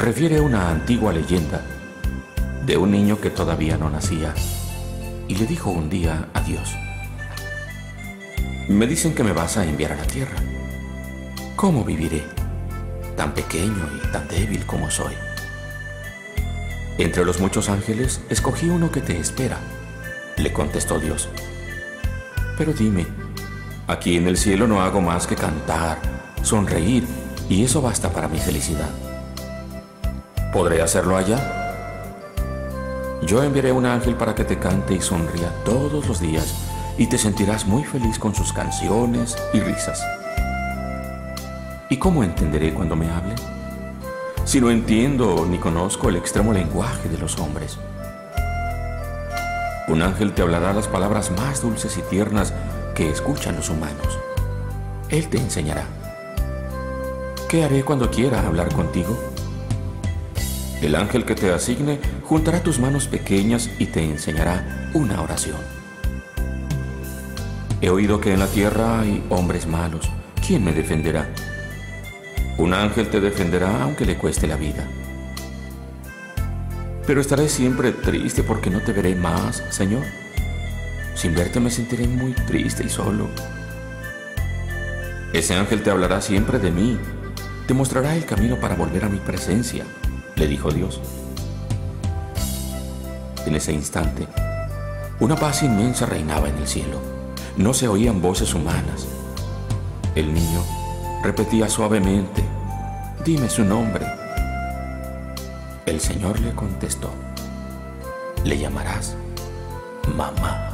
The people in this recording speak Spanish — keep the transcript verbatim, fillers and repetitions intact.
refiere una antigua leyenda de un niño que todavía no nacía y le dijo un día a Dios: me dicen que me vas a enviar a la tierra. ¿Cómo viviré, tan pequeño y tan débil como soy? Entre los muchos ángeles escogí uno que te espera, le contestó Dios. Pero dime, aquí en el cielo no hago más que cantar, sonreír, y eso basta para mi felicidad. ¿Podré hacerlo allá? Yo enviaré un ángel para que te cante y sonría todos los días, y te sentirás muy feliz con sus canciones y risas. ¿Y cómo entenderé cuando me hable? Si no entiendo ni conozco el extremo lenguaje de los hombres. Un ángel te hablará las palabras más dulces y tiernas que escuchan los humanos. Él te enseñará. ¿Qué haré cuando quiera hablar contigo? El ángel que te asigne juntará tus manos pequeñas y te enseñará una oración. He oído que en la tierra hay hombres malos. ¿Quién me defenderá? Un ángel te defenderá aunque le cueste la vida. Pero estaré siempre triste porque no te veré más, Señor. Sin verte me sentiré muy triste y solo. Ese ángel te hablará siempre de mí, te mostrará el camino para volver a mi presencia, le dijo Dios. En ese instante, una paz inmensa reinaba en el cielo. No se oían voces humanas. El niño repetía suavemente: dime su nombre. El Señor le contestó: le llamarás mamá.